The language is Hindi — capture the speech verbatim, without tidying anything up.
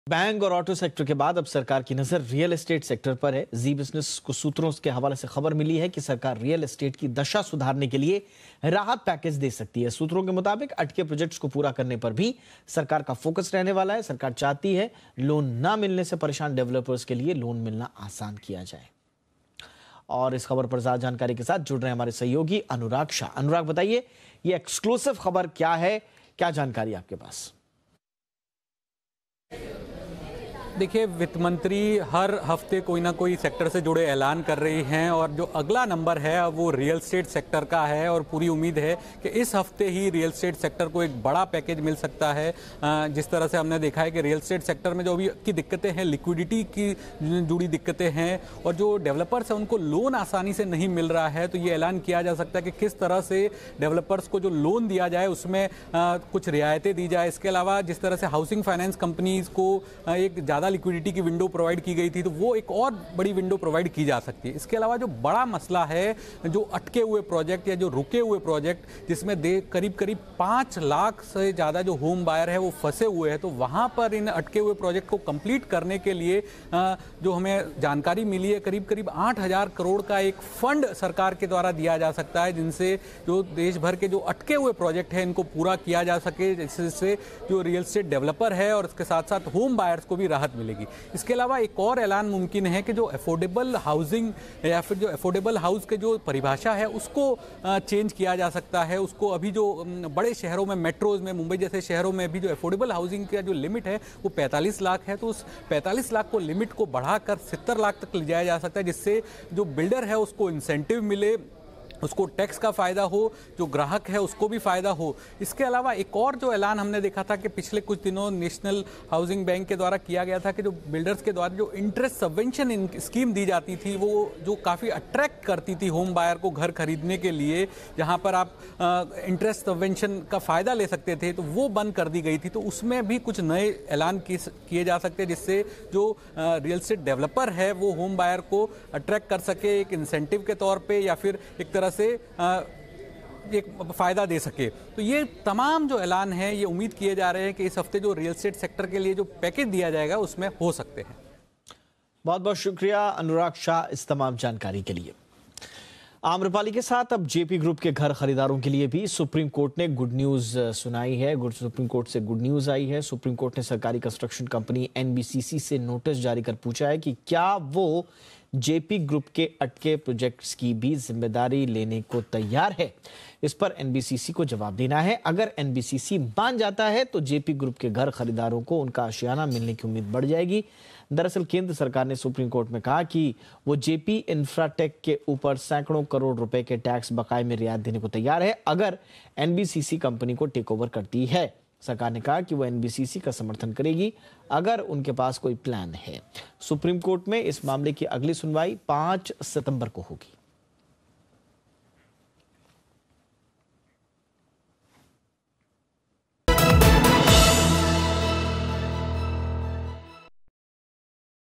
बैंक और ऑटो सेक्टर के बाद अब सरकार की नजर रियल एस्टेट सेक्टर पर है। जी बिजनेस को सूत्रों के हवाले से खबर मिली है कि सरकार रियल एस्टेट की दशा सुधारने के लिए राहत पैकेज दे सकती है। सूत्रों के मुताबिक अटके प्रोजेक्ट्स को पूरा करने पर भी सरकार का फोकस रहने वाला है। सरकार चाहती है लोन ना मिलने से परेशान डेवलपर्स के लिए लोन मिलना आसान किया जाए। और इस खबर पर ज्यादा जानकारी के साथ जुड़ रहे हमारे सहयोगी अनुराग शाह। अनुराग, बताइए ये एक्सक्लूसिव खबर क्या है, क्या जानकारी आपके पास? देखिए, वित्त मंत्री हर हफ्ते कोई ना कोई सेक्टर से जुड़े ऐलान कर रही हैं और जो अगला नंबर है वो रियल एस्टेट सेक्टर का है और पूरी उम्मीद है कि इस हफ्ते ही रियल एस्टेट सेक्टर को एक बड़ा पैकेज मिल सकता है। जिस तरह से हमने देखा है कि रियल एस्टेट सेक्टर में जो अभी की दिक्कतें हैं, लिक्विडिटी की जुड़ी दिक्कतें हैं और जो डेवलपर्स हैं उनको लोन आसानी से नहीं मिल रहा है, तो ये ऐलान किया जा सकता है कि किस तरह से डेवलपर्स को जो लोन दिया जाए उसमें कुछ रियायतें दी जाए। इसके अलावा जिस तरह से हाउसिंग फाइनेंस कंपनीज को एक ज़्यादा लिक्विडिटी की विंडो प्रोवाइड की गई थी, तो वो एक और बड़ी विंडो प्रोवाइड की जा सकती है। इसके अलावा जो बड़ा मसला है, जो अटके हुए प्रोजेक्ट या जो रुके हुए प्रोजेक्ट जिसमें दे करीब करीब पाँच लाख से ज़्यादा जो होम बायर है वो फंसे हुए हैं, तो वहाँ पर इन अटके हुए प्रोजेक्ट को कंप्लीट करने के लिए जो हमें जानकारी मिली है, करीब करीब आठ हज़ार करोड़ का एक फंड सरकार के द्वारा दिया जा सकता है, जिनसे जो देश भर के जो अटके हुए प्रोजेक्ट हैं इनको पूरा किया जा सके, जिससे जो रियल एस्टेट डेवलपर है और इसके साथ साथ होम बायर्स को भी राहत मिलेगी। इसके अलावा एक और ऐलान मुमकिन है कि जो अफोर्डेबल हाउसिंग या फिर जो अफोर्डेबल हाउस के जो परिभाषा है उसको चेंज किया जा सकता है। उसको अभी जो बड़े शहरों में, मेट्रोज में, मुंबई जैसे शहरों में भी जो अफोर्डेबल हाउसिंग का जो लिमिट है वो पैंतालीस लाख है, तो उस पैंतालीस लाख को लिमिट को बढ़ाकर सत्तर लाख तक ले जाया जा सकता है, जिससे जो बिल्डर है उसको इंसेंटिव मिले, उसको टैक्स का फ़ायदा हो, जो ग्राहक है उसको भी फ़ायदा हो। इसके अलावा एक और जो ऐलान हमने देखा था कि पिछले कुछ दिनों नेशनल हाउसिंग बैंक के द्वारा किया गया था कि जो बिल्डर्स के द्वारा जो इंटरेस्ट सबवेंशन स्कीम दी जाती थी वो जो काफ़ी अट्रैक्ट करती थी होम बायर को घर खरीदने के लिए, जहां पर आप इंटरेस्ट सबवेंशन का फ़ायदा ले सकते थे, तो वो बंद कर दी गई थी। तो उसमें भी कुछ नए ऐलान किए जा सकते हैं जिससे जो रियल एस्टेट डेवलपर है वो होम बायर को अट्रैक्ट कर सके एक इंसेंटिव के तौर पर या फिर एक तरह से एक फायदा दे सके। तो ये तमाम जो ऐलान है ये उम्मीद किए जा रहे हैं कि इस हफ्ते जो रियल एस्टेट सेक्टर के लिए जो पैकेज दिया जाएगा उसमें हो सकते हैं। बहुत बहुत शुक्रिया अनुराग शाह इस तमाम जानकारी के लिए। आम्रपाली के साथ अब जेपी ग्रुप के घर खरीदारों के लिए भी सुप्रीम कोर्ट ने गुड न्यूज सुनाई है। सुप्रीम कोर्ट से गुड न्यूज आई है। सुप्रीम कोर्ट ने सरकारी कंस्ट्रक्शन कंपनी एनबीसीसी से नोटिस जारी कर पूछा है कि क्या वो जेपी ग्रुप के अटके प्रोजेक्ट्स की भी जिम्मेदारी लेने को तैयार है। इस पर एनबीसीसी को जवाब देना है। अगर एनबीसीसी मान जाता है तो जेपी ग्रुप के घर खरीदारों को उनका आशियाना मिलने की उम्मीद बढ़ जाएगी। दरअसल केंद्र सरकार ने सुप्रीम कोर्ट में कहा कि वो जेपी इंफ्राटेक के ऊपर सैकड़ों करोड़ रुपए के टैक्स बकाये में रियायत देने को तैयार है अगर एनबीसीसी कंपनी को टेक ओवर करती है। सरकार ने कहा कि वो एनबीसीसी का समर्थन करेगी अगर उनके पास कोई प्लान है। सुप्रीम कोर्ट में इस मामले की अगली सुनवाई पाँच सितंबर को होगी।